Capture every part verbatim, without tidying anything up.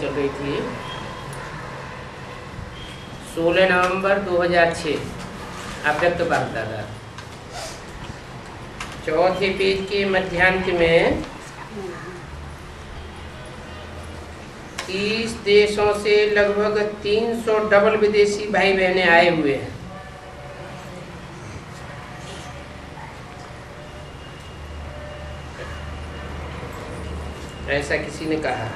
चल रही थी सोलह नवंबर दो हज़ार छः अव्यक्त बापदादा। चौथे पेज के मध्यांत में तीस देशों से लगभग तीन सौ डबल विदेशी भाई बहने आए हुए हैं। ऐसा किसी ने कहा।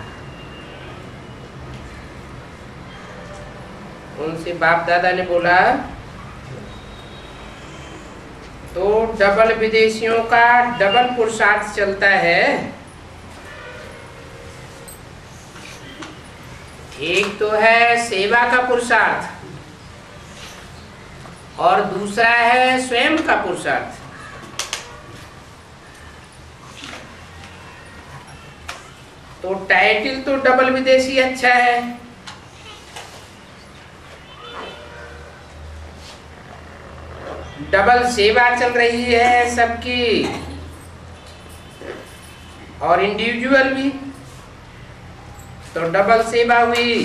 उनसे बाप दादा ने बोला तो डबल विदेशियों का डबल पुरुषार्थ चलता है। एक तो है सेवा का पुरुषार्थ और दूसरा है स्वयं का पुरुषार्थ। तो टाइटल तो डबल विदेशी अच्छा है, डबल सेवा चल रही है सबकी और इंडिविजुअल भी, तो डबल सेवा हुई।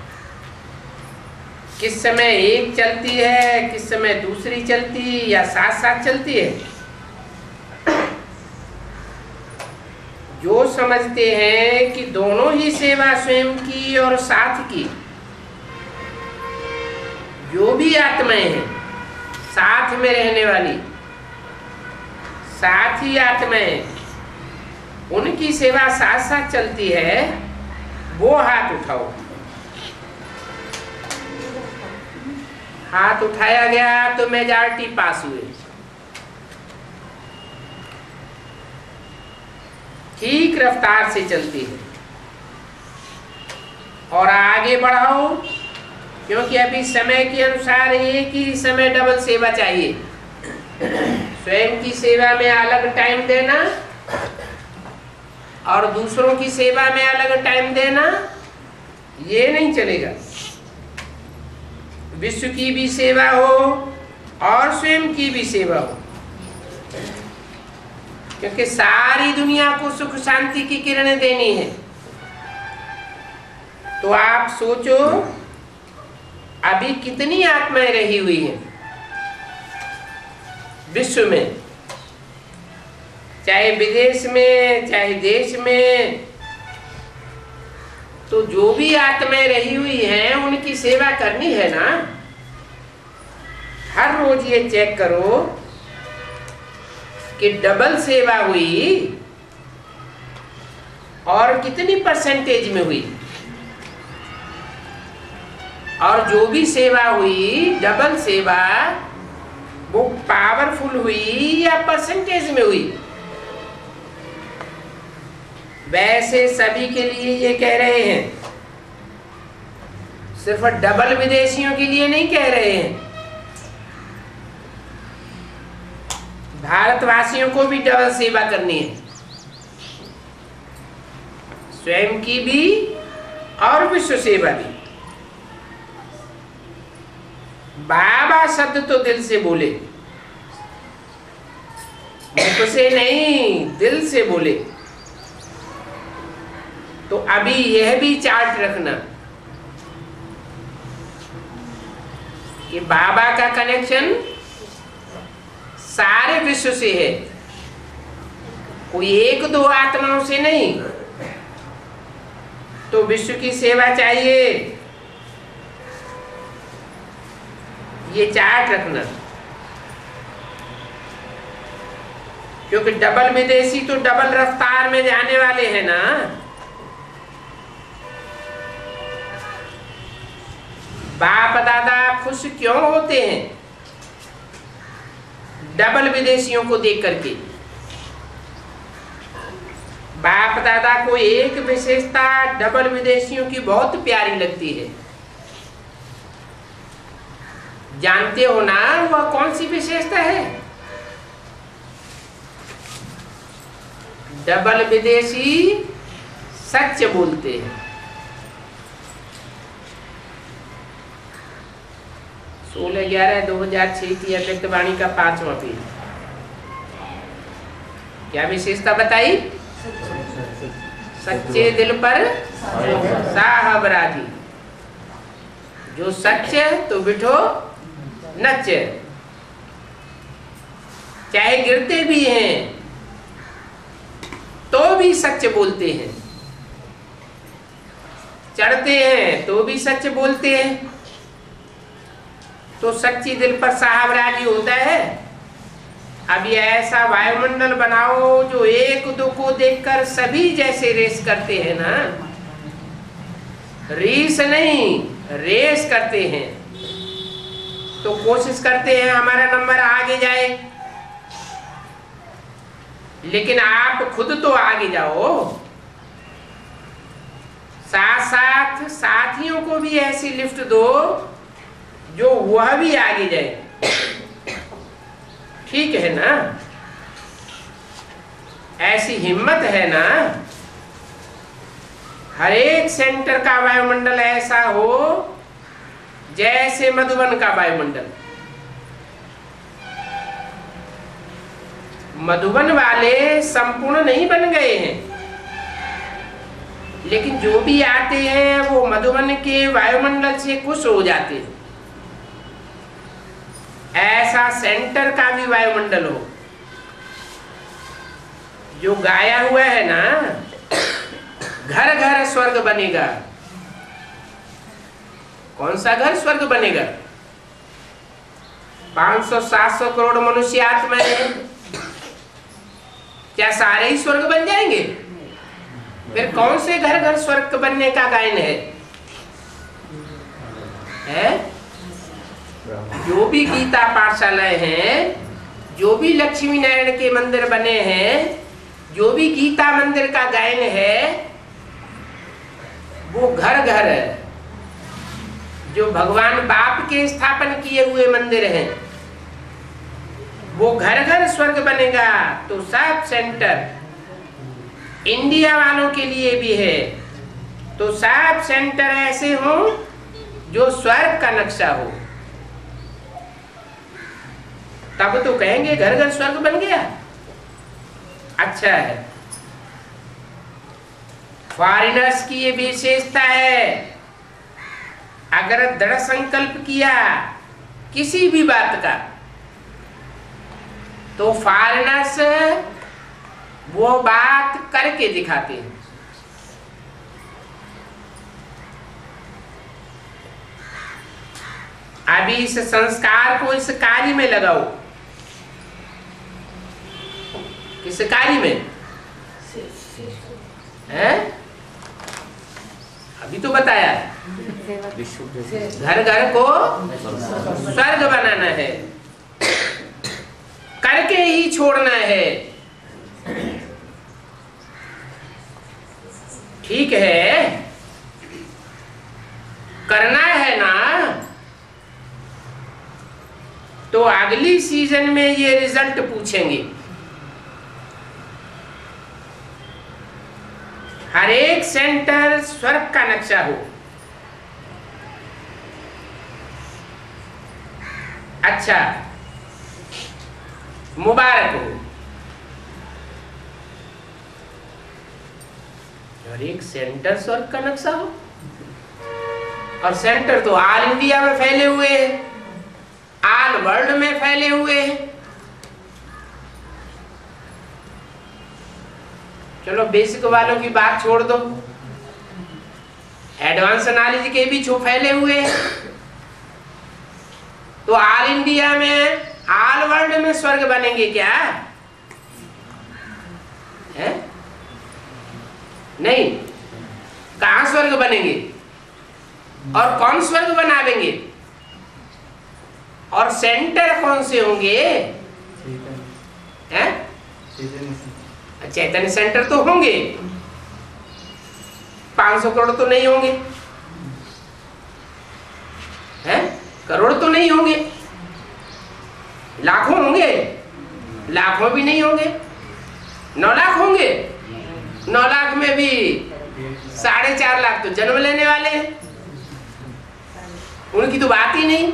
किस समय एक चलती है, किस समय दूसरी चलती या साथ साथ चलती है। जो समझते हैं कि दोनों ही सेवा स्वयं की और साथ की, जो भी आत्माएं हैं साथ में रहने वाली, साथ ही आत्माएं, उनकी सेवा साथ साथ चलती है, वो हाथ उठाओ। हाथ उठाया गया तो मेजॉरिटी पास हुए। ठीक रफ्तार से चलती है और आगे बढ़ाओ, क्योंकि अभी समय के अनुसार एक ही समय डबल सेवा चाहिए। स्वयं की सेवा में अलग टाइम देना और दूसरों की सेवा में अलग टाइम देना, ये नहीं चलेगा। विश्व की भी सेवा हो और स्वयं की भी सेवा हो, क्योंकि सारी दुनिया को सुख शांति की किरणें देनी है। तो आप सोचो अभी कितनी आत्माएं रही हुई हैं विश्व में, चाहे विदेश में चाहे देश में। तो जो भी आत्माएं रही हुई हैं उनकी सेवा करनी है ना। हर रोज ये चेक करो कि डबल सेवा हुई और कितनी परसेंटेज में हुई, और जो भी सेवा हुई डबल सेवा वो पावरफुल हुई या परसेंटेज में हुई। वैसे सभी के लिए ये कह रहे हैं, सिर्फ डबल विदेशियों के लिए नहीं कह रहे हैं। भारतवासियों को भी डबल सेवा करनी है, स्वयं की भी और विश्व सेवा भी। बाबा शब्द तो दिल से बोले, मुख से नहीं, दिल से बोले। तो अभी यह भी चार्ट रखना कि बाबा का कनेक्शन सारे विश्व से है, कोई एक दो आत्माओं से नहीं। तो विश्व की सेवा चाहिए, ये चार्ट रखना। क्योंकि डबल विदेशी तो डबल रफ्तार में जाने वाले हैं ना। बाप दादा खुश क्यों होते हैं डबल विदेशियों को देख करके। बाप दादा को एक विशेषता डबल विदेशियों की बहुत प्यारी लगती है। जानते हो ना वह कौन सी विशेषता है? डबल विदेशी सच बोलते हैं। सोलह ग्यारह दो हजार छह की अव्यक्त वाणी का पांचवा पेज। क्या विशेषता बताई? सच्चे दिल पर साहब राजी। जो सच तो बिठो नच। चाहे गिरते भी हैं तो भी सच बोलते हैं, चढ़ते हैं तो भी सच बोलते हैं। तो सच्ची दिल पर साहब राजी होता है। अब ये ऐसा वायुमंडल बनाओ जो एक दो को देखकर सभी जैसे रेस करते हैं ना, रीस नहीं रेस करते हैं। तो कोशिश करते हैं हमारा नंबर आगे जाए, लेकिन आप खुद तो आगे जाओ, साथ साथ साथियों को भी ऐसी लिफ्ट दो जो वह भी आगे जाए। ठीक है ना? ऐसी हिम्मत है ना? हर एक सेंटर का वायुमंडल ऐसा हो जैसे मधुबन का वायुमंडल। मधुबन वाले संपूर्ण नहीं बन गए हैं, लेकिन जो भी आते हैं वो मधुबन के वायुमंडल से खुश हो जाते हैं। ऐसा सेंटर का भी वायुमंडल हो जो गाया हुआ है ना, घर घर स्वर्ग बनेगा। कौन सा घर स्वर्ग बनेगा? पांच सौ सात सौ करोड़ मनुष्य आत्माएं हैं, क्या सारे ही स्वर्ग बन जाएंगे? फिर कौन से घर घर स्वर्ग बनने का गायन है? है? जो भी गीता पाठशालाएं हैं, जो भी लक्ष्मी नारायण के मंदिर बने हैं, जो भी गीता मंदिर का गायन है, वो घर घर है। जो भगवान बाप के स्थापन किए हुए मंदिर हैं, वो घर घर स्वर्ग बनेगा। तो सब सेंटर इंडिया वालों के लिए भी है। तो सब सेंटर ऐसे हो जो स्वर्ग का नक्शा हो, तब तो कहेंगे घर घर स्वर्ग बन गया। अच्छा है। फॉरेनर्स की ये विशेषता है, अगर दृढ़ संकल्प किया किसी भी बात का, तो फॉरेनर्स वो बात करके दिखाते हैं। अभी इस संस्कार को इस कार्य में लगाओ। किस कार्य में है? अभी तो बताया, घर घर को स्वर्ग बनाना है, करके ही छोड़ना है। ठीक है, करना है ना, तो अगली सीजन में ये रिजल्ट पूछेंगे। हर एक सेंटर स्वर्ग का नक्शा हो। अच्छा, मुबारक हो। और एक सेंटर स्वर्ग का नक्शा हो, और सेंटर तो ऑल इंडिया में फैले हुए हैं, ऑल वर्ल्ड में फैले हुए हैं। चलो बेसिक वालों की बात छोड़ दो, एडवांस नॉलेज के भी छो फैले हुए हैं। तो ऑल इंडिया में, ऑल वर्ल्ड में स्वर्ग बनेंगे क्या? है? नहीं। कहां स्वर्ग बनेंगे और कौन स्वर्ग बनावेंगे, और सेंटर कौन से होंगे? हैं? चैतन्य सेंटर तो होंगे, पांच सौ करोड़ तो नहीं होंगे, हैं? करोड़ तो नहीं होंगे, लाखों होंगे, लाखों भी नहीं होंगे, नौ लाख होंगे। नौ लाख में भी साढ़े चार लाख तो जन्म लेने वाले हैं, उनकी तो बात ही नहीं,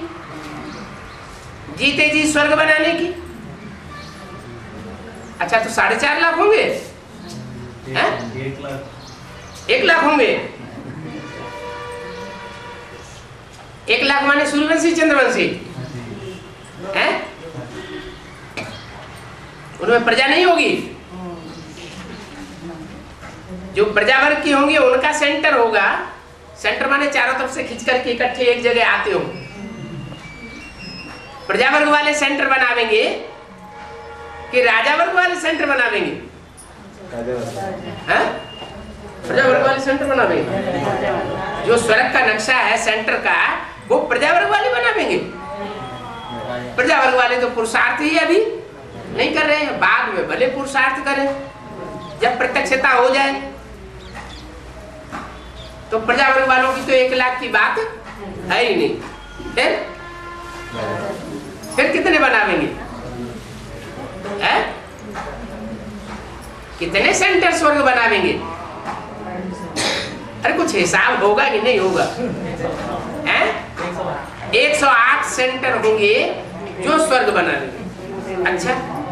जीते जी स्वर्ग बनाने की। अच्छा, तो साढ़े चार लाख होंगे, हैं? एक लाख होंगे। एक लाख माने सूर्यवंशी चंद्रवंशी हैं, उनमें प्रजा नहीं होगी। जो प्रजा वर्ग की होंगे उनका सेंटर होगा। सेंटर माने चारों तरफ से खींच करके इकट्ठे एक जगह आते हो। प्रजा वर्ग वाले सेंटर बनावेंगे कि राजा वर्ग वाले सेंटर बनावेंगे? प्रजा वर्ग वाले सेंटर बनावेंगे। जो स्वर्ग का नक्शा है सेंटर का, वो प्रजा वर्ग वाले बनावेंगे। प्रजा वर्ग वाले तो पुरुषार्थ ही अभी नहीं कर रहे हैं, बाद में भले पुरुषार्थ करें जब प्रत्यक्षता हो जाए। तो प्रजा वर्ग वालों की तो एक लाख की बात है ही नहीं। फिर फिर कितने बनावेंगे? है? कितने सेंटर स्वर्ग बनावेंगे? अरे कुछ हिसाब होगा कि नहीं होगा? हैं? एक सौ आठ सेंटर होंगे जो स्वर्ग बनावेंगे। अच्छा,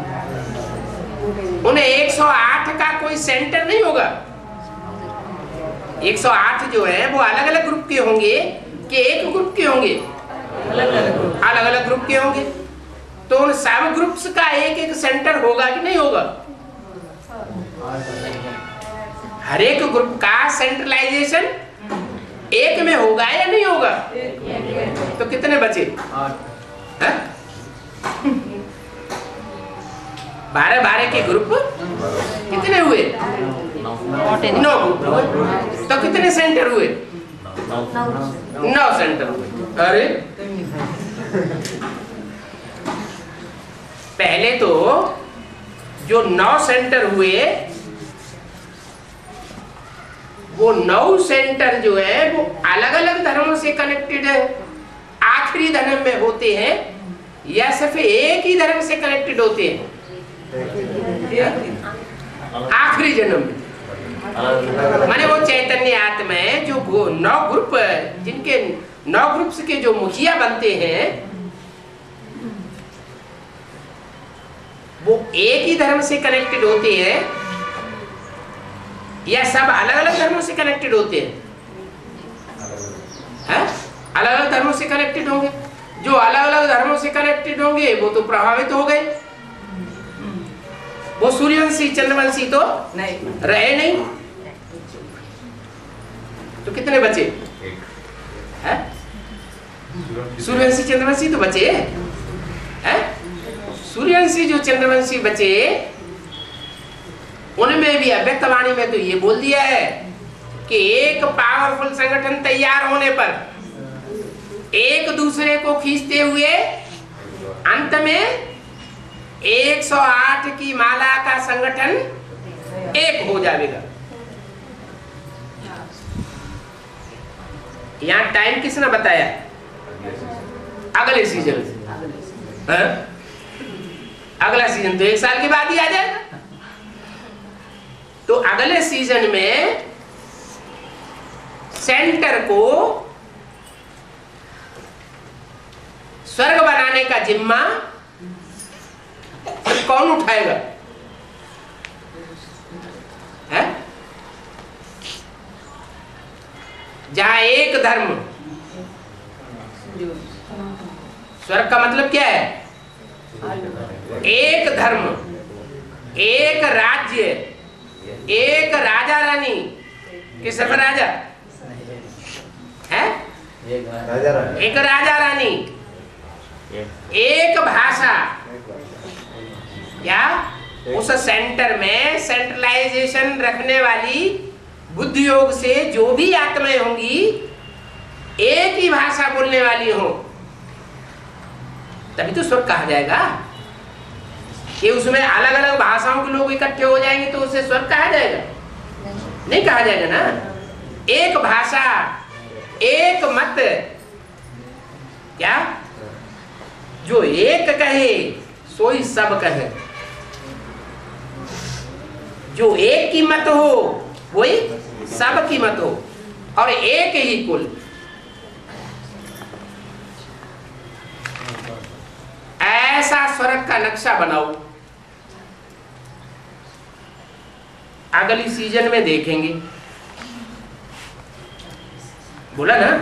उन्हें एक सौ आठ का कोई सेंटर नहीं होगा। एक सौ आठ जो है वो अलग अलग ग्रुप के होंगे कि एक ग्रुप के होंगे? अलग अलग ग्रुप के होंगे। तो उन सब ग्रुप्स का एक एक सेंटर होगा कि नहीं होगा? हर एक ग्रुप का सेंट्रलाइजेशन एक में होगा या नहीं होगा? तो कितने बचे? बारह बारह के ग्रुप कितने हुए? नौ ग्रुप हुए। तो कितने सेंटर हुए? नौ सेंटर हुए। अरे पहले तो जो नौ सेंटर हुए वो नौ सेंटर जो है वो अलग अलग धर्मों से कनेक्टेड है। आखिरी धर्म में होते हैं या सिर्फ एक ही धर्म से कनेक्टेड होते हैं? आखिरी जन्म में माने वो चैतन्य आत्मा है जो नौ ग्रुप, जिनके नौ ग्रुप्स के जो मुखिया बनते हैं वो एक ही धर्म से कनेक्टेड होते हैं या सब अलग अलग धर्मों से कनेक्टेड होते हैं? है? अलग अलग धर्मों से कनेक्टेड होंगे। जो अलग अलग धर्मों से कनेक्टेड होंगे वो तो प्रभावित हो गए। वो सूर्यवंशी चंद्रवंशी तो नहीं रहे नहीं। तो कितने बचे? है? सूर्यवंशी चंद्रवंशी तो बचे हैं। सूर्यवंशी जो चंद्रवंशी बचे उनमें भी अव्यक्तवाणी में तो ये बोल दिया है कि एक पावरफुल संगठन तैयार होने पर एक दूसरे को खींचते हुए अंत में एक सौ आठ की माला का संगठन एक हो जाएगा। यहाँ टाइम किसने बताया? अगले सीजन से। अगला सीजन तो एक साल के बाद ही आ जाएगा। तो अगले सीजन में सेंटर को स्वर्ग बनाने का जिम्मा कौन उठाएगा? है? जहां एक धर्म, स्वर्ग का मतलब क्या है? एक धर्म, एक राज्य, एक राजा रानी। किस राजा है? एक राजा रानी, एक भाषा। क्या उस सेंटर में सेंट्रलाइजेशन रखने वाली बुद्धि योग से जो भी आत्माएं होंगी एक ही भाषा बोलने वाली हो, तभी तो स्वर्ग कहा जाएगा। कि उसमें अलग अलग भाषाओं के लोग इकट्ठे हो जाएंगे तो उसे स्वर्ग कहा जाएगा? नहीं कहा जाएगा ना। एक भाषा, एक मत। क्या? जो एक कहे सोई सब कहे। जो एक की मत हो वही सब की मत हो, और एक ही कुल। ऐसा स्वर्ग का नक्शा बनाओ। अगली सीजन में देखेंगे बोला ना।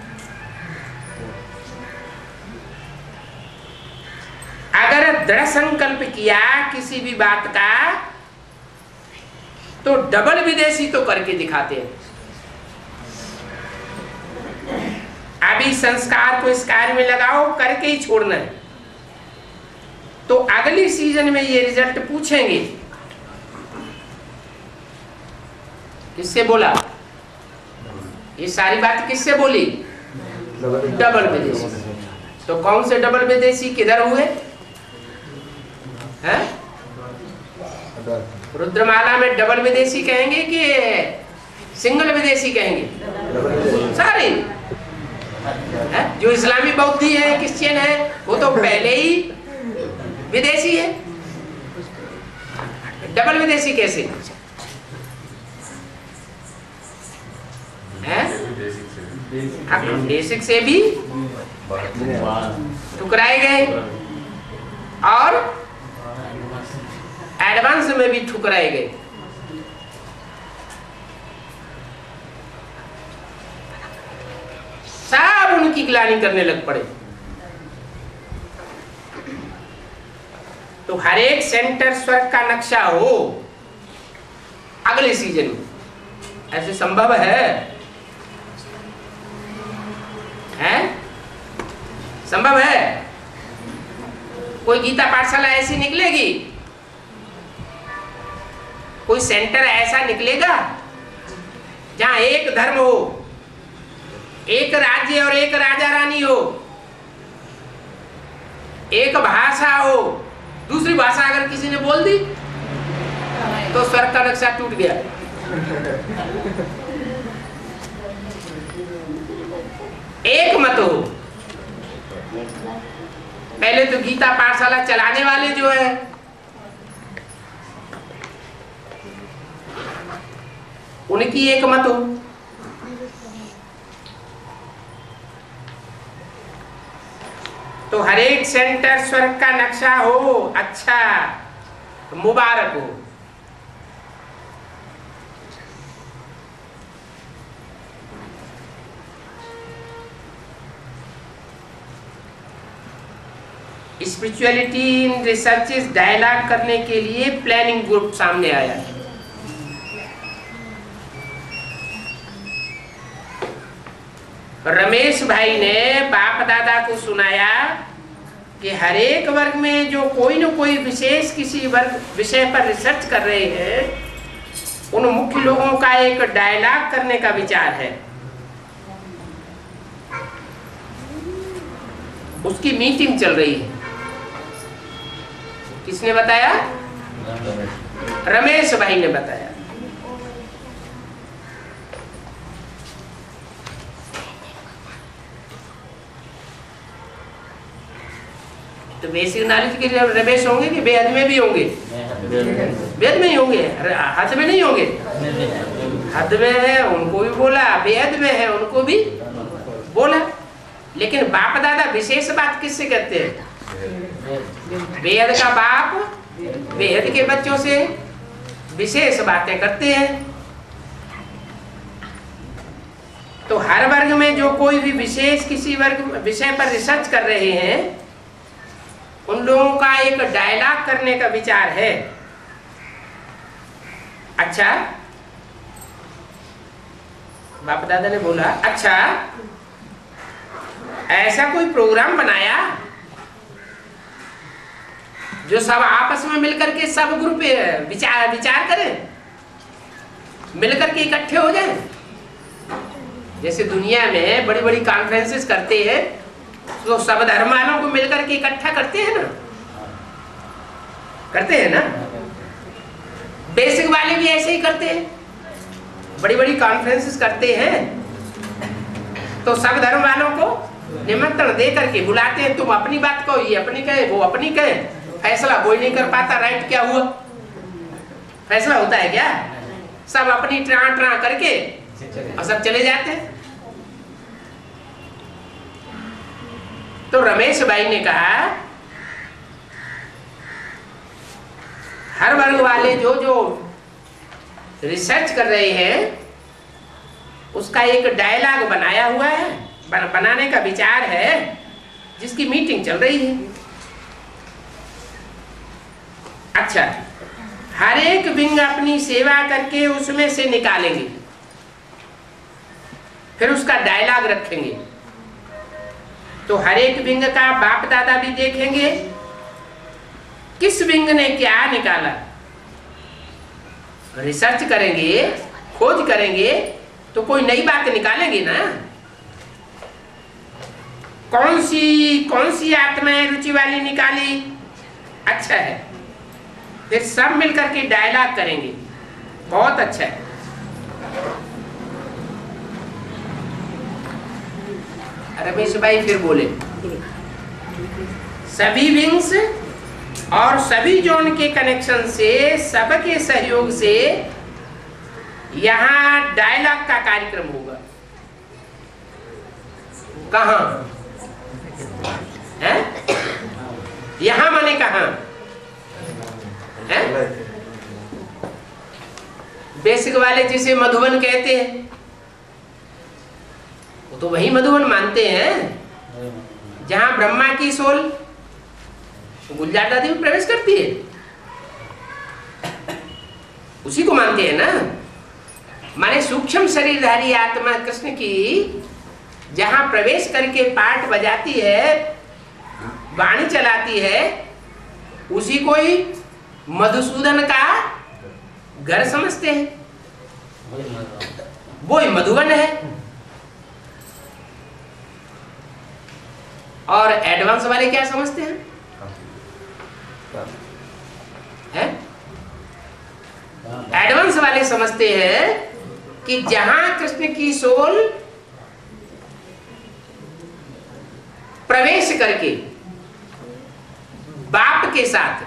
अगर दृढ़ संकल्प किया किसी भी बात का तो डबल विदेशी तो करके दिखाते हैं। अभी संस्कार को इस कार्य में लगाओ, करके ही छोड़ना है। तो अगली सीजन में ये रिजल्ट पूछेंगे। किससे बोला ये सारी बात? किससे बोली? डबल विदेशी। तो कौन से डबल विदेशी किधर हुए हैं? रुद्रमाला में डबल विदेशी कहेंगे कि सिंगल विदेशी कहेंगे? सारे है? जो इस्लामी बौद्धी है, क्रिश्चियन है, वो तो पहले ही विदेशी है। डबल विदेशी कैसे है? बेसिक से भी ठुकराए गए और एडवांस में भी ठुकराए गए। सब उनकी ग्लानि करने लग पड़े। तो हर एक सेंटर स्वर्ग का नक्शा हो अगले सीजन में, ऐसे संभव है? है संभव है? कोई गीता पाठशाला ऐसी निकलेगी? कोई सेंटर ऐसा निकलेगा जहां एक धर्म हो, एक राज्य और एक राजा रानी हो, एक भाषा हो? दूसरी भाषा अगर किसी ने बोल दी तो स्वर्ग का नक्शा टूट गया। एक मत हो। पहले तो गीता पाठशाला चलाने वाले जो है उनकी एक मत हो। तो हर एक सेंटर स्वर्ग का नक्शा हो, अच्छा मुबारक हो। स्पिरिचुअलिटी इन रिसर्चेस डायलॉग करने के लिए प्लानिंग ग्रुप सामने आया है। रमेश भाई ने बाप दादा को सुनाया कि हर एक वर्ग में जो कोई न कोई विशेष किसी वर्ग विषय पर रिसर्च कर रहे हैं, उन मुख्य लोगों का एक डायलॉग करने का विचार है। उसकी मीटिंग चल रही है। किसने बताया? रमेश भाई ने बताया। तो बेसिक नॉलेज के लिए रमेश होंगे कि बेहद में भी होंगे? बेहद में ही होंगे, हद में नहीं होंगे। हद में है उनको भी बोला, बेहद में है उनको भी बोला। लेकिन बाप दादा विशेष बात किससे कहते हैं? बेहद का बाप बेहद के बच्चों से विशेष बातें करते हैं। तो हर वर्ग में जो कोई भी विशेष किसी वर्ग विषय पर रिसर्च कर रहे हैं, उन लोगों का एक डायलॉग करने का विचार है। अच्छा, बाप दादा ने बोला अच्छा ऐसा कोई प्रोग्राम बनाया जो सब आपस में मिलकर के सब ग्रुप विचार विचार करें, मिलकर के इकट्ठे हो जाएं। जैसे दुनिया में बड़ी बड़ी कॉन्फ्रेंसेस करते हैं तो सब धर्म वालों को मिलकर के इकट्ठा करते हैं ना, करते हैं ना। बेसिक वाले भी ऐसे ही करते हैं, बड़ी बड़ी कॉन्फ्रेंसेस करते हैं तो सब धर्म वालों को निमंत्रण दे करके बुलाते हैं। तुम अपनी बात कहो, ये अपनी कहे, वो अपनी कहे, फैसला कोई नहीं कर पाता। राइट क्या हुआ? फैसला होता है क्या? सब अपनी ट्रा ट्रा करके और सब चले जाते हैं। तो रमेश भाई ने कहा हर वर्ग वाले जो जो रिसर्च कर रहे हैं उसका एक डायलॉग बनाया हुआ है, बनाने का विचार है, जिसकी मीटिंग चल रही है। अच्छा, हर एक विंग अपनी सेवा करके उसमें से निकालेंगे, फिर उसका डायलॉग रखेंगे। तो हर एक विंग का बाप दादा भी देखेंगे, किस विंग ने क्या निकाला, रिसर्च करेंगे, खोज करेंगे, तो कोई नई बात निकालेंगे ना। कौन सी कौन सी आत्माएं रुचि वाली निकाली, अच्छा है, फिर सब मिलकर के डायलॉग करेंगे, बहुत अच्छा है। रमेश भाई फिर बोले, सभी विंग्स और सभी जोन के कनेक्शन से, सबके सहयोग से यहाँ डायलॉग का कार्यक्रम होगा। कहाँ है? यहाँ माने कहाँ है? बेसिक वाले जिसे मधुबन कहते हैं, वो तो वही मधुबन मानते हैं जहां ब्रह्मा की सोल गुलजार दादी में प्रवेश करती है, उसी को मानते हैं ना। माने सूक्ष्म शरीरधारी आत्मा कृष्ण की जहां प्रवेश करके पाठ बजाती है, वाणी चलाती है, उसी को ही मधुसूदन का घर समझते हैं, वो ही मधुबन है। और एडवांस वाले क्या समझते हैं? है? एडवांस वाले समझते हैं कि जहां कृष्ण की सोल प्रवेश करके बाप के साथ,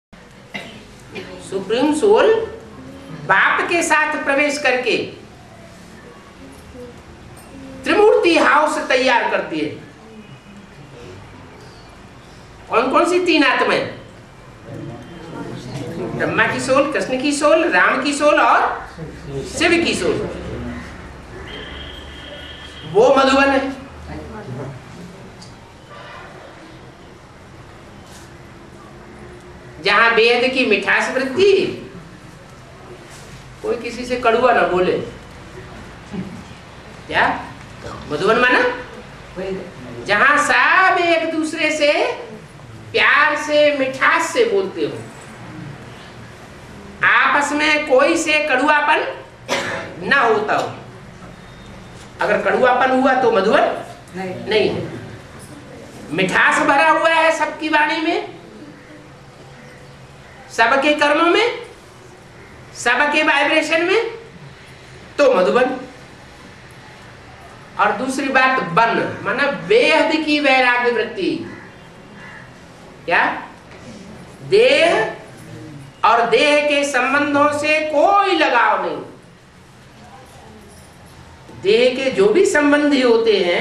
सुप्रीम सोल बाप के साथ प्रवेश करके त्रिमूर्ति हाउस तैयार करती है। कौन कौन सी तीन आत्माएं? ब्रह्मा की सोल, कृष्ण की सोल, राम की सोल और शिव की सोल, वो मधुबन है। जहां वेद की मिठास वृत्ति, कोई किसी से कड़ुआ ना बोले, क्या मधुबन माना? जहां सब एक दूसरे से प्यार से, मिठास से बोलते हो, आपस में कोई से कड़ुआपन ना होता हो। अगर कड़ुआपन हुआ तो मधुबन नहीं, नहीं है। मिठास भरा हुआ है सबकी वाणी में, सबके कर्मों में, सबके वाइब्रेशन में, तो मधुबन। और दूसरी बात बन माना बेहद की वैराग्य वृत्ति। क्या? देह और देह के संबंधों से कोई लगाव नहीं। देह के जो भी संबंधी होते हैं,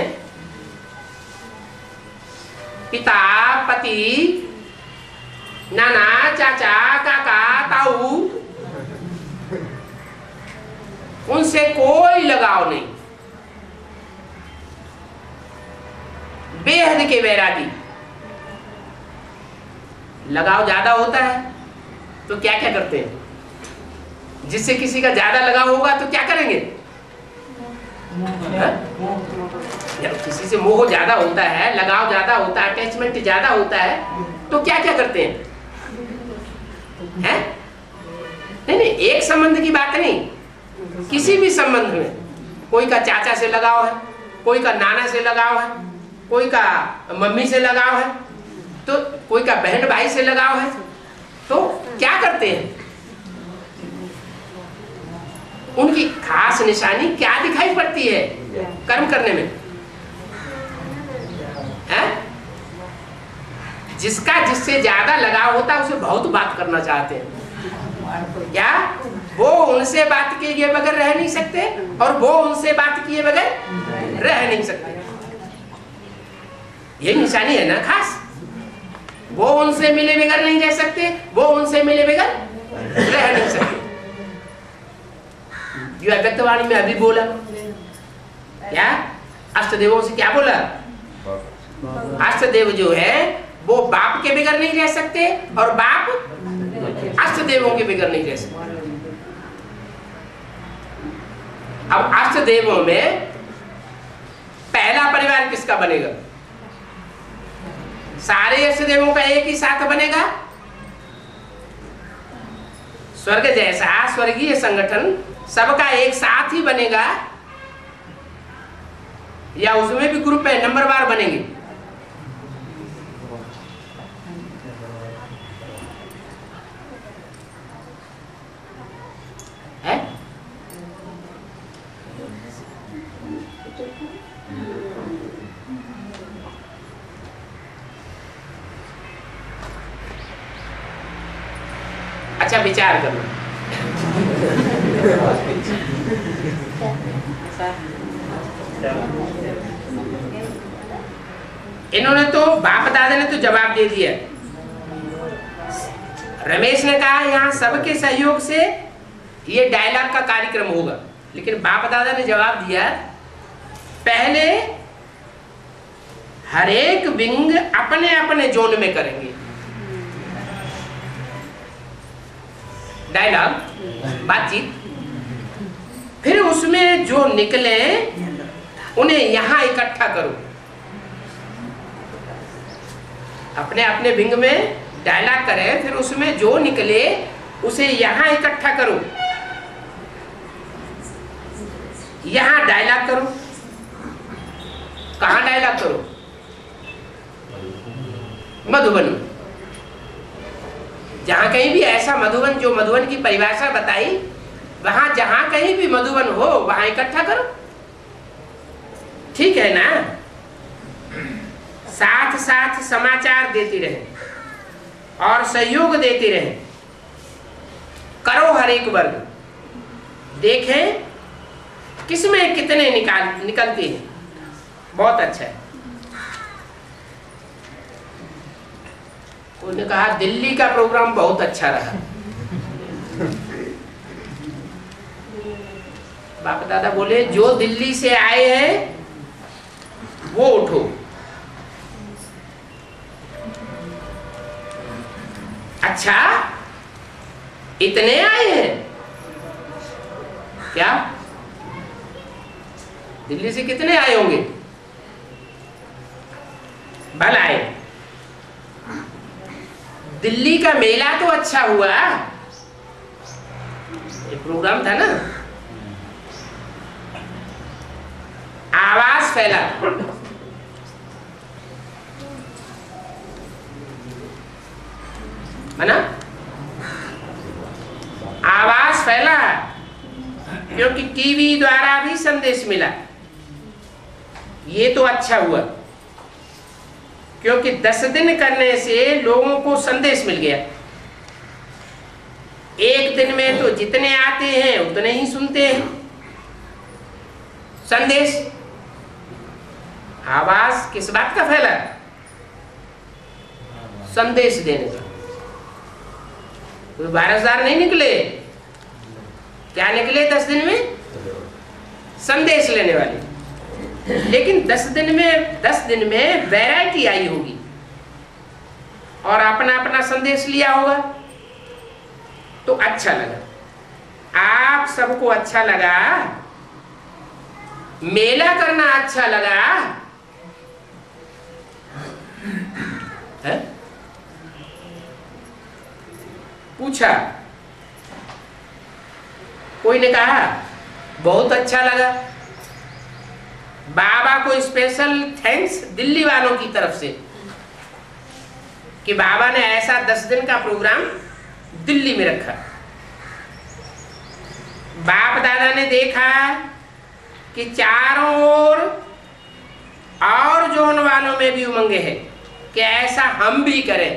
पिता, पति, नाना, चाचा, काका, ताऊ, उनसे कोई लगाव नहीं। बेहद के वैरागी। लगाव ज्यादा होता है तो क्या क्या करते हैं? जिससे किसी का ज्यादा लगाव होगा तो क्या करेंगे? जब किसी से मोह ज्यादा होता है, लगाव ज्यादा होता है, अटैचमेंट ज्यादा होता है, तो क्या क्या करते हैं? हैं? नहीं नहीं, एक संबंध की बात नहीं, किसी भी संबंध में। कोई का चाचा से लगाव है, कोई का नाना से लगाव है, कोई का मम्मी से लगाव है, तो कोई का बहन भाई से लगाव है, तो क्या करते हैं? उनकी खास निशानी क्या दिखाई पड़ती है कर्म करने में? है? जिसका जिससे ज्यादा लगाव होता है उसे बहुत बात करना चाहते हैं। क्या वो उनसे बात किए बगैर रह नहीं सकते, और वो उनसे बात किए बगैर रह नहीं सकते। ये निशानी है ना खास। वो उनसे मिले बगैर नहीं रह सकते, वो उनसे मिले बगैर रह नहीं सकते। जो अव्यक्तवाणी में अभी बोला, क्या अष्टदेवों से क्या बोला? अष्टदेव जो है वो बाप के बगैर नहीं रह सकते और बाप अष्टदेवों के बगैर नहीं रह सकते। अब अष्टदेवों में पहला परिवार किसका बनेगा? सारे अष्टदेवों का एक ही साथ बनेगा। स्वर्ग जैसा स्वर्गीय संगठन सबका एक साथ ही बनेगा या उसमें भी ग्रुप में नंबरवार बनेंगे? है? अच्छा विचार करना। इन्होंने तो बाप दादा ने तो जवाब दे दिया। रमेश ने कहा यहाँ सबके सहयोग से ये डायलॉग का कार्यक्रम होगा, लेकिन बाप दादा ने जवाब दिया पहले हर एक विंग अपने अपने जोन में करेंगे डायलॉग बातचीत, फिर उसमें जो निकले उन्हें यहां इकट्ठा करो। अपने अपने विंग में डायलॉग करें, फिर उसमें जो निकले उसे यहां इकट्ठा करो, यहां डायलॉग करो। कहां डायलॉग करो? मधुबन। जहां कहीं भी ऐसा मधुबन जो मधुबन की परिभाषा बताई, वहां जहां कहीं भी मधुबन हो वहां इकट्ठा करो। ठीक है ना? साथ साथ समाचार देती रहे और सहयोग देती रहे। करो हर एक वर्ग, देखें किसमें कितने निकाल निकलते हैं। बहुत अच्छा है। उन्होंने कहा दिल्ली का प्रोग्राम बहुत अच्छा रहा। बाप दादा बोले जो दिल्ली से आए हैं वो उठो। अच्छा इतने आए हैं क्या? दिल्ली से कितने आए होंगे? भला आए। दिल्ली का मेला तो अच्छा हुआ, ये प्रोग्राम था ना। आवाज फैला, है ना? आवाज फैला क्योंकि टीवी द्वारा भी संदेश मिला। ये तो अच्छा हुआ क्योंकि दस दिन करने से लोगों को संदेश मिल गया। एक दिन में तो जितने आते हैं उतने ही सुनते हैं संदेश। आवाज किस बात का फैला? संदेश देने का। कोई वारसदार नहीं निकले। क्या निकले दस दिन में? संदेश लेने वाले। लेकिन दस दिन में दस दिन में वैरायटी आई होगी और अपना अपना संदेश लिया होगा तो अच्छा लगा। आप सबको अच्छा लगा, मेला करना अच्छा लगा है? पूछा, कोई ने कहा बहुत अच्छा लगा। बाबा को स्पेशल थैंक्स दिल्ली वालों की तरफ से कि बाबा ने ऐसा दस दिन का प्रोग्राम दिल्ली में रखा। बाप दादा ने देखा कि चारों ओर और जोन वालों में भी उमंग है कि ऐसा हम भी करें,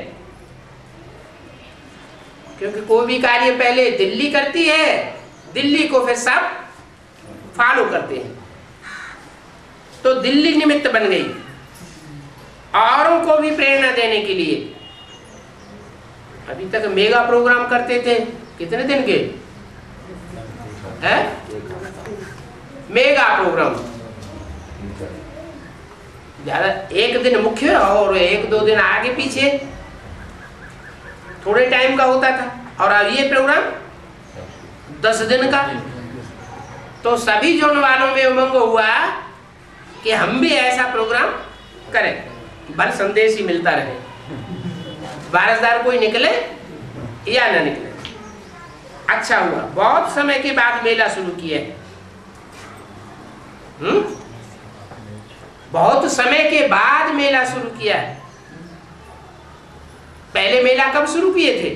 क्योंकि कोई भी कार्य पहले दिल्ली करती है, दिल्ली को फिर सब फॉलो करते हैं। तो दिल्ली निमित्त बन गई औरों को भी प्रेरणा देने के लिए। अभी तक मेगा प्रोग्राम करते थे, कितने दिन के है? मेगा प्रोग्राम ज्यादा एक दिन मुख्य और एक दो दिन आगे पीछे थोड़े टाइम का होता था, और अब ये प्रोग्राम दस दिन का। तो सभी जोन वालों में उमंग हुआ कि हम भी ऐसा प्रोग्राम करें, बल संदेश ही मिलता रहे, वारसदार कोई निकले या न निकले। अच्छा हुआ, बहुत समय के बाद मेला शुरू किया है। हम्म बहुत समय के बाद मेला शुरू किया है। पहले मेला कब शुरू किए थे?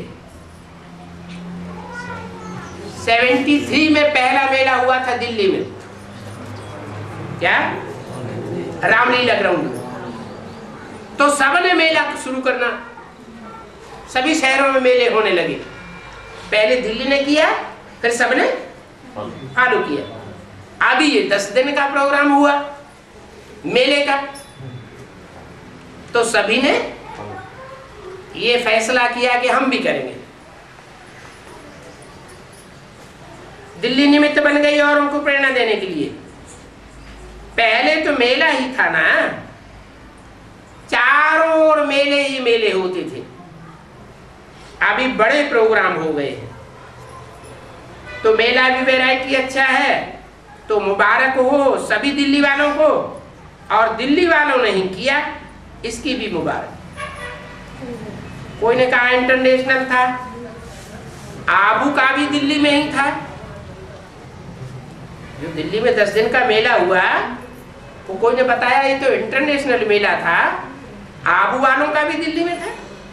तिहत्तर में पहला मेला हुआ था दिल्ली में। क्या? रामलीला ग्राउंड में। तो सबने मेला शुरू करना, सभी शहरों में मेले होने लगे। पहले दिल्ली ने किया, फिर सबने फॉलो किया। अभी ये दस दिन का प्रोग्राम हुआ मेले का, तो सभी ने ये फैसला किया कि हम भी करेंगे। दिल्ली निमित्त बन गई और उनको प्रेरणा देने के लिए। पहले तो मेला ही था ना, चारों ओर मेले ही मेले होते थे। अभी बड़े प्रोग्राम हो गए हैं, तो मेला भी वैरायटी अच्छा है, तो मुबारक हो सभी दिल्ली वालों को। और दिल्ली वालों ने ही किया, इसकी भी मुबारक। कोई ने कहा इंटरनेशनल था, आबू का भी दिल्ली में ही था। जो दिल्ली में दस दिन का मेला हुआ, वो कोई ने बताया ये तो इंटरनेशनल मेला था, आबू वालों का भी दिल्ली में था।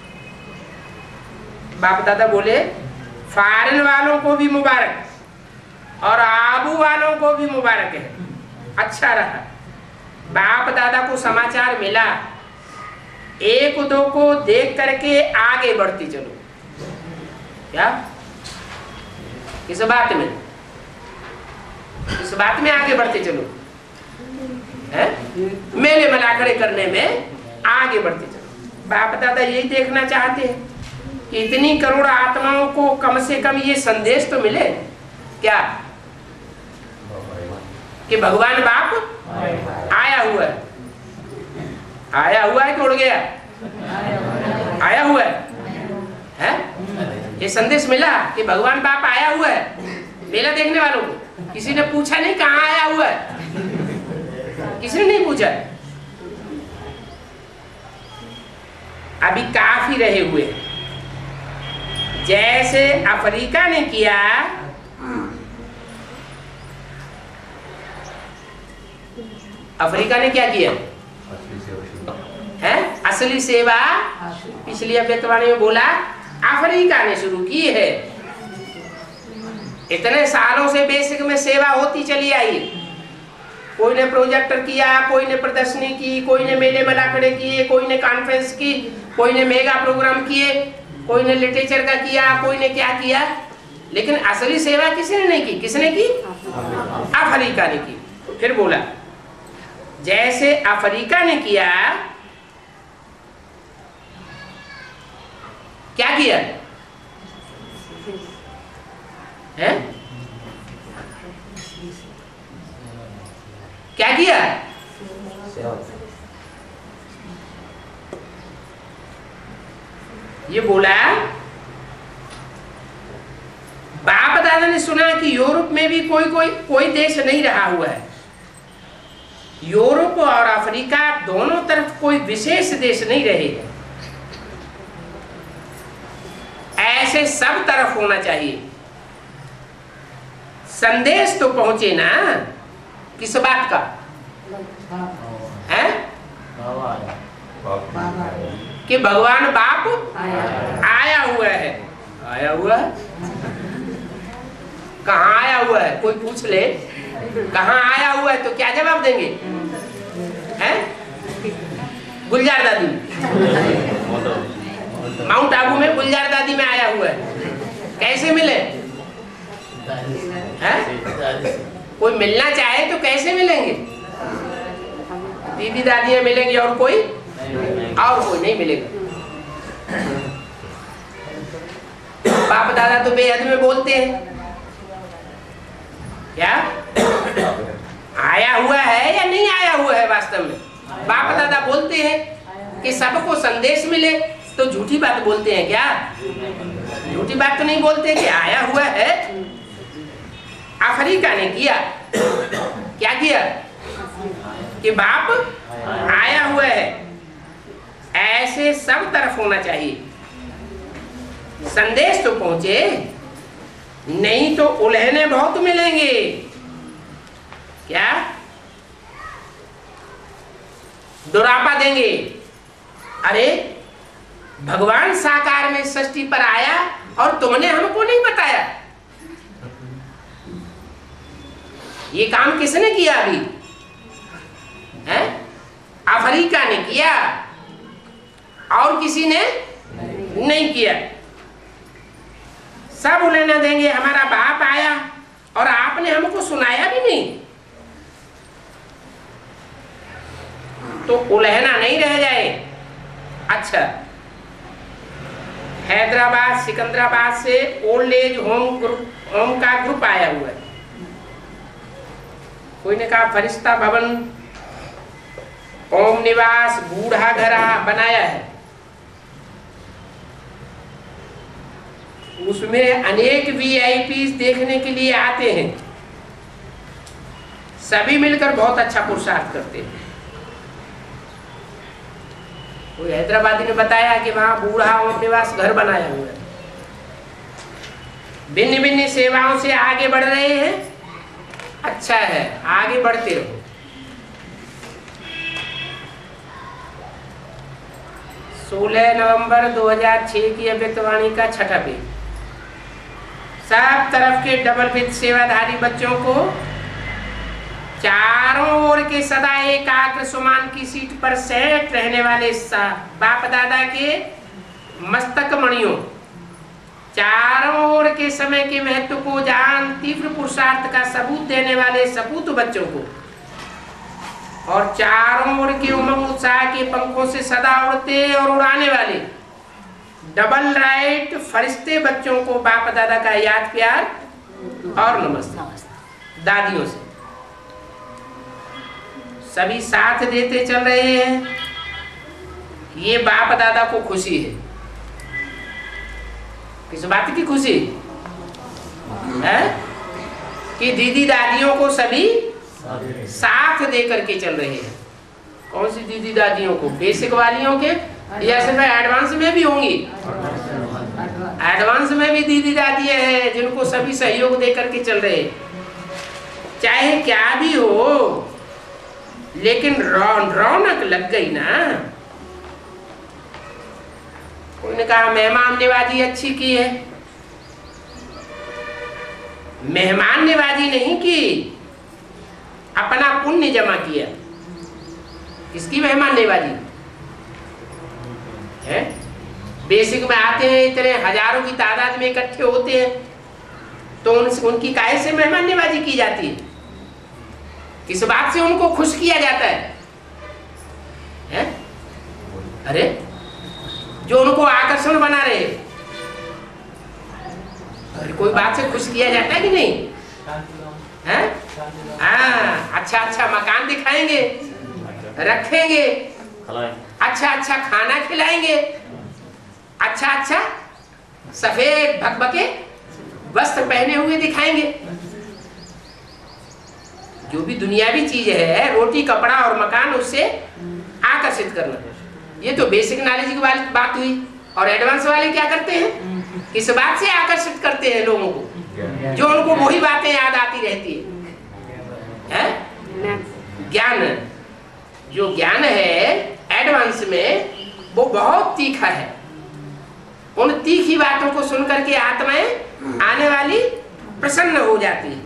बाप दादा बोले फॉरेन वालों को भी मुबारक और आबू वालों को भी मुबारक है। अच्छा रहा, बाप दादा को समाचार मिला, एक दो को देख करके आगे बढ़ती चलो। क्या? किस बात में? इस बात में आगे बढ़ते चलो, है? मेले मलाखड़े करने में आगे बढ़ते चलो। बाप दादा यही देखना चाहते हैं कि इतनी करोड़ आत्माओं को कम से कम ये संदेश तो मिले, क्या कि भगवान बाप आया हुआ है। आया हुआ है कि उड़ गया? आया हुआ है, है? ये संदेश मिला कि भगवान बाप आया हुआ है। मेला देखने वालों को किसी ने पूछा नहीं कहाँ आया हुआ है, किसी ने नहीं पूछा। अभी काफी रहे हुए, जैसे अफ्रीका ने किया, अफ्रीका ने क्या किया है? असली सेवा पिछली अव्यक्तवाणी में बोला अफ्रीका ने शुरू की है। इतने सालों से बेसिक में सेवा होती चली आई। कोई ने प्रोजेक्टर किया, कोई ने प्रदर्शनी की, कोई ने मेले मलाखड़े किए, कोई ने कॉन्फ्रेंस की, कोई ने मेगा प्रोग्राम किए, कोई ने लिटरेचर का किया, कोई ने क्या किया, लेकिन असली सेवा किसी ने नहीं की। किसने की? अफ्रीका ने की। फिर बोला जैसे अफ्रीका ने किया, क्या किया है? क्या किया? ये बोला बाप दादा ने सुना कि यूरोप में भी कोई कोई कोई देश नहीं रहा हुआ है। यूरोप और अफ्रीका दोनों तरफ कोई विशेष देश नहीं रहे हैं। ऐसे सब तरफ होना चाहिए। संदेश तो पहुंचे ना, किस बात का है? कि भगवान बाप आया हुआ है। आया हुआ है? कहाँ आया हुआ है? कोई पूछ ले कहाँ आया हुआ है तो क्या जवाब देंगे? हैं? गुलजार दादी, माउंट आबू में गुलजार दादी में आया हुआ है। कैसे मिले? हैं? कोई मिलना चाहे तो कैसे मिलेंगे? दीदी दादियां मिलेंगे और कोई और कोई नहीं मिलेगा। बाप दादा तो बेहद में बोलते हैं। क्या आया हुआ है या नहीं आया हुआ है? वास्तव में बाप दादा बोलते हैं कि सबको संदेश मिले, तो झूठी बात बोलते हैं क्या? झूठी बात तो नहीं बोलते कि आया हुआ है। अफ्रीका ने किया, क्या किया कि बाप आया हुआ है। ऐसे सब तरफ होना चाहिए, संदेश तो पहुंचे, नहीं तो उलझने बहुत मिलेंगे। क्या दुरापा देंगे? अरे भगवान साकार में सृष्टि पर आया और तुमने हमको नहीं बताया। ये काम किसने किया अभी? है? अफ्रीका ने किया और किसी ने नहीं किया। सब उलझना देंगे, हमारा बाप आया और आपने हमको सुनाया भी नहीं, तो उलझना नहीं रह जाए। अच्छा, हैदराबाद सिकंदराबाद से old age home group home का ग्रुप आया हुआ है। कोई ने कहा फरिश्ता भवन, ओम निवास, बूढ़ा घर बनाया है। उसमें अनेक वीआईपी देखने के लिए आते हैं, सभी मिलकर बहुत अच्छा पुरुषार्थ करते हैं। कोई हैदराबादी ने बताया कि वहां बूढ़ा ओम निवास घर बनाया हुआ है, भिन्न भिन्न सेवाओं से आगे बढ़ रहे हैं। अच्छा है, आगे बढ़ते रहो। सोलह नवंबर दो हज़ार छह की अव्यक्तवाणी का छठा पेज। सब तरफ के डबल विद सेवाधारी बच्चों को चारों ओर के सदा एकाग्र सुमान की सीट पर सेट रहने वाले बाप दादा के मस्तक मणियों, चारों ओर के समय के महत्व को जान तीव्र पुरुषार्थ का सबूत देने वाले सपूत बच्चों को, और चारों ओर के उमंग उत्साह के पंखों से सदा उड़ते और उड़ाने वाले डबल राइट फरिश्ते बच्चों को बाप दादा का याद प्यार और नमस्ते। दादियों से सभी साथ देते चल रहे हैं। ये बाप दादा को खुशी है। किस बात की खुशी है? कि दीदी दादियों को सभी साथ दे करके चल रहे हैं। कौन सी दीदी दादियों को? बेसिक वालियों के या सिर्फ एडवांस में भी होंगी? एडवांस में भी दीदी दादी है जिनको सभी सहयोग दे करके चल रहे हैं। चाहे क्या भी हो, लेकिन रौन रौनक लग गई ना। उन्होंने कहा मेहमान नवाजी अच्छी की है। मेहमान नवाजी नहीं की, अपना पुण्य जमा किया। किसकी मेहमान नवाजी है? बेसिक में आते हैं, इतने हजारों की तादाद में इकट्ठे होते हैं, तो उन, उनकी काहे से मेहमान नवाजी की जाती है? किस बात से उनको खुश किया जाता है, है? अरे जो उनको आकर्षण बना रहे, अरे कोई बात से खुश किया जाता है कि नहीं? है? हाँ, अच्छा अच्छा मकान दिखाएंगे, रखेंगे, अच्छा अच्छा खाना खिलाएंगे, अच्छा अच्छा सफेद भकभके वस्त्र पहने हुए दिखाएंगे। जो भी दुनियावी चीज है, रोटी कपड़ा और मकान, उससे आकर्षित करना, ये तो बेसिक नॉलेज की बात हुई। और एडवांस वाले क्या करते हैं? किस बात से आकर्षित करते हैं लोगों को? जो उनको वही बातें याद आती रहती है, है? ज्ञान, जो ज्ञान है एडवांस में, वो बहुत तीखा है। उन तीखी बातों को सुनकर के आत्माएं आने वाली प्रसन्न हो जाती है।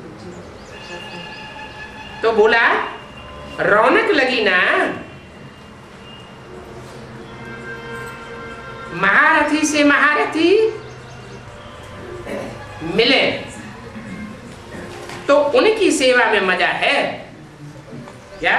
तो बोला रौनक लगी ना। महारथी से महारथी मिले तो उनकी सेवा में मजा है क्या?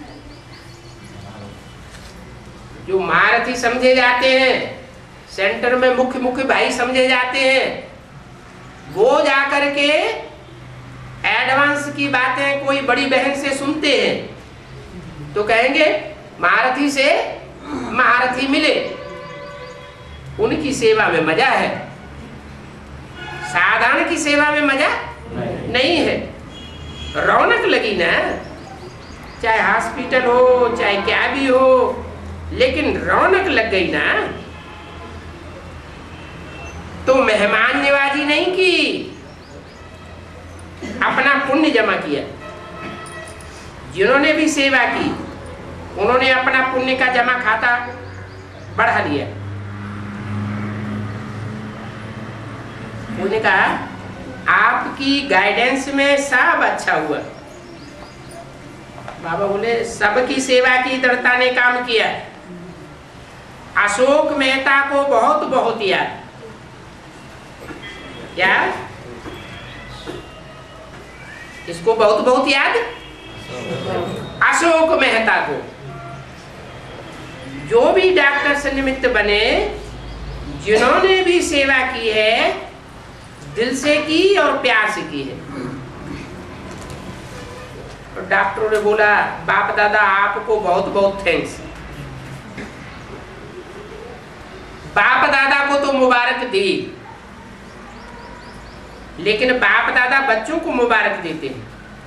जो महारथी समझे जाते हैं, सेंटर में मुख्य मुख्य भाई समझे जाते हैं, वो जाकर के एडवांस की बातें कोई बड़ी बहन से सुनते हैं तो कहेंगे महारथी से महारथी मिले, उनकी सेवा में मजा है, साधारण की सेवा में मजा नहीं है। रौनक लगी ना, चाहे हॉस्पिटल हो चाहे क्या भी हो, लेकिन रौनक लग गई ना, तो मेहमान नवाजी नहीं की, अपना पुण्य जमा किया। जिन्होंने भी सेवा की उन्होंने अपना पुण्य का जमा खाता बढ़ा लिया। उन्होंने कहा आपकी गाइडेंस में सब अच्छा हुआ। बाबा बोले सबकी सेवा की दृढ़ता ने काम किया। अशोक मेहता को बहुत बहुत याद, क्या इसको बहुत बहुत याद, अशोक मेहता को। जो भी डॉक्टर से निमित्त बने, जिन्होंने भी सेवा की है, दिल से की और प्यार से की है। तो डॉक्टरों ने बोला बाप दादा आपको बहुत बहुत थैंक्स। बाप दादा को तो मुबारक दी, लेकिन बाप दादा बच्चों को मुबारक देते हैं।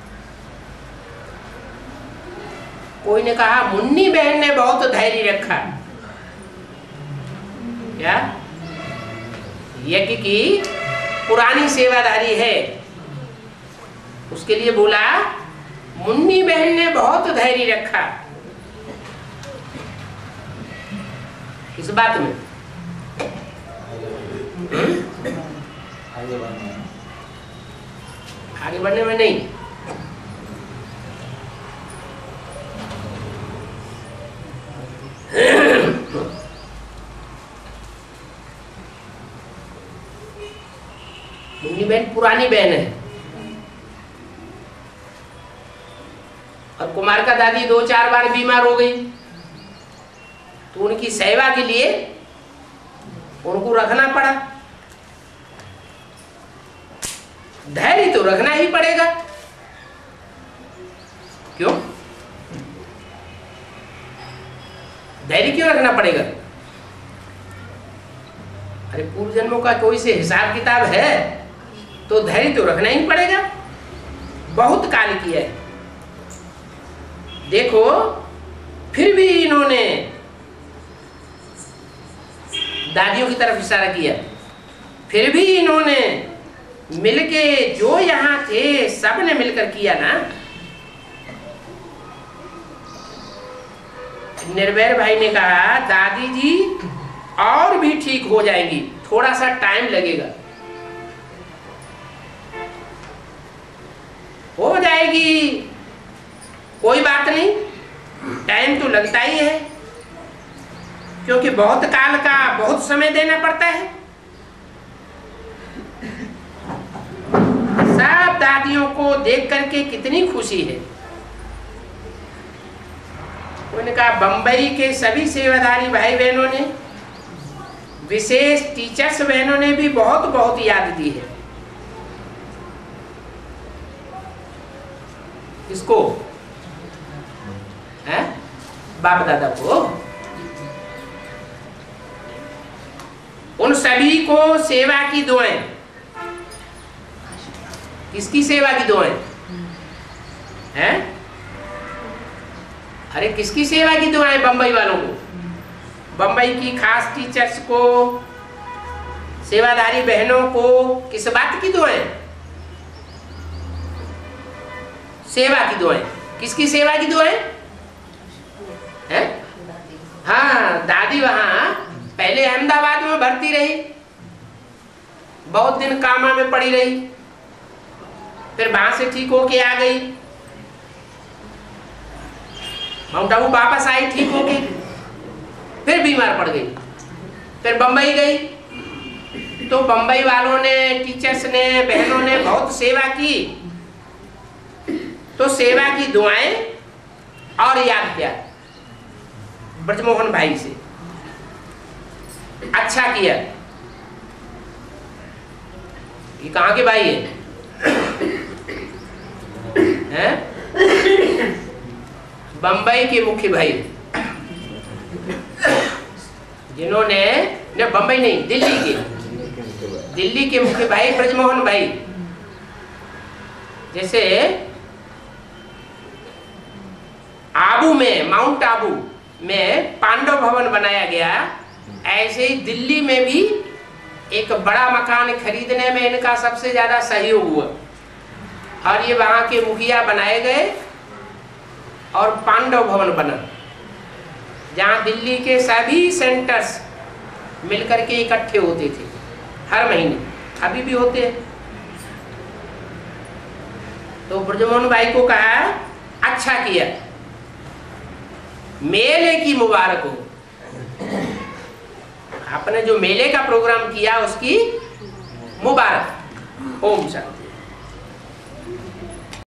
कोई ने कहा मुन्नी बहन ने बहुत धैर्य रखा, क्या यज्ञ की पुरानी सेवादारी है, उसके लिए बोला मुन्नी बहन ने बहुत धैर्य रखा। इस बात में आगे बढ़ने में नहीं, मुन्नी बहन पुरानी बहन है और कुमार का दादी दो चार बार बीमार हो गई, तो उनकी सेवा के लिए उनको रखना पड़ा। धैर्य तो रखना ही पड़ेगा, क्यों धैर्य क्यों रखना पड़ेगा? अरे पूर्व जन्मों का कोई से हिसाब किताब है तो धैर्य तो रखना ही पड़ेगा। बहुत काल किया है, देखो फिर भी इन्होंने दादियों की तरफ इशारा किया, फिर भी इन्होंने मिलके जो यहाँ थे सब ने मिलकर किया ना। निर्भय भाई ने कहा दादी जी और भी ठीक हो जाएंगी, थोड़ा सा टाइम लगेगा। हो जाएगी, कोई बात नहीं, टाइम तो लगता ही है, क्योंकि बहुत काल का बहुत समय देना पड़ता है। सब दादियों को देख करके कितनी खुशी है। उन्होंने कहा बंबई के सभी सेवाधारी भाई बहनों ने, विशेष टीचर्स बहनों ने भी बहुत बहुत याद दी है। किसको? है बाप दादा को। उन सभी को सेवा की दुआएं। किसकी सेवा की दुआएं हैं? अरे किसकी सेवा की दुआएं? बंबई वालों को, बंबई की खास टीचर्स को, सेवाधारी बहनों को। किस बात की दुआएं? सेवा की दुआएं। किसकी सेवा की दुआएं हैं? हाँ, दादी वहां पहले अहमदाबाद में भर्ती रही, बहुत दिन कामा में पड़ी रही, फिर वहां से ठीक होके आ गई, माउंट आबू वापस आई ठीक होके, फिर बीमार पड़ गई, फिर बंबई गई। तो बंबई वालों ने, टीचर्स ने, बहनों ने बहुत सेवा की, तो सेवा की दुआएं और याद किया ब्रजमोहन भाई से, अच्छा किया। ये कहाँ के भाई है? हैं? बंबई के मुख्य भाई जिन्होंने, न बंबई नहीं, दिल्ली के दिल्ली के मुख्य भाई ब्रजमोहन भाई, जैसे आबू में, माउंट आबू में पांडव भवन बनाया गया, ऐसे ही दिल्ली में भी एक बड़ा मकान खरीदने में इनका सबसे ज्यादा सहयोग हुआ और ये वहां के मुखिया बनाए गए और पांडव भवन बना, जहां दिल्ली के सभी सेंटर्स मिलकर के इकट्ठे होते थे हर महीने, अभी भी होते हैं। तो ब्रजमोहन भाई को कहा अच्छा किया, मेले की मुबारक हो, आपने जो मेले का प्रोग्राम किया उसकी मुबारक। ओम शांति।